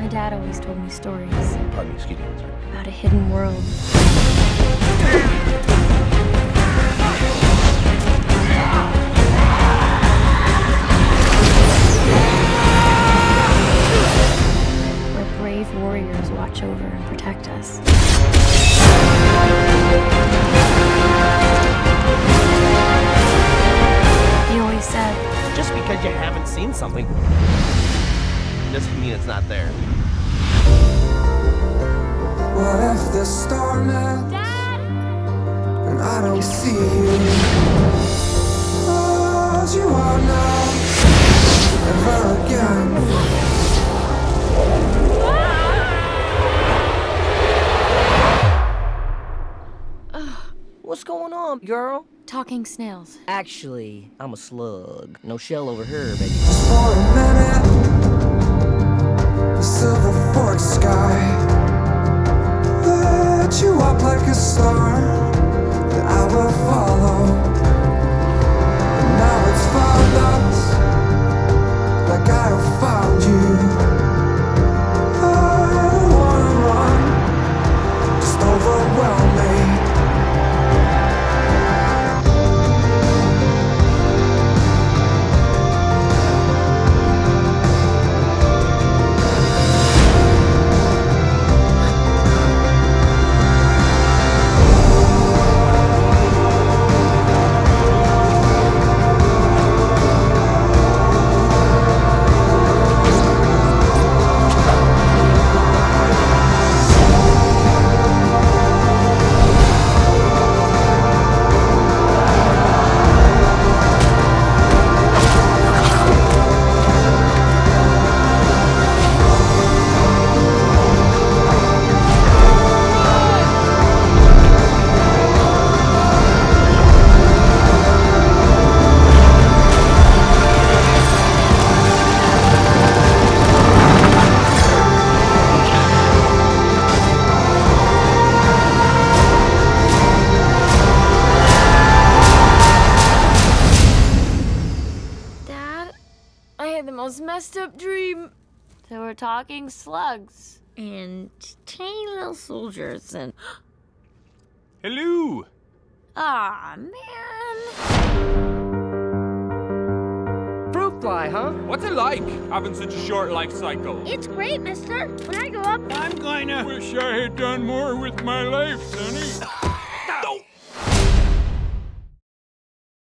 dad always told me stories. Pardon me, excuse me, sir. About a hidden world. Where brave warriors watch over and protect us. He always said, just because you haven't seen something doesn't mean it's not there. What if the storm ends? Dad! And I don't see you as you are now, ever again. What's going on, girl? Talking snails. Actually, I'm a slug. No shell over here, baby. Just for a minute, the silver forked sky lit you up like a star that I will follow. And now it's found us, like I have found you. I don't wanna run, just overwhelm me. Messed up dream. There were talking slugs and tiny little soldiers and Hello. aw, man. Fruit fly, huh? What's it like having such a short life cycle? It's great, mister. When I grow up, I'm gonna wish I had done more with my life, Sonny.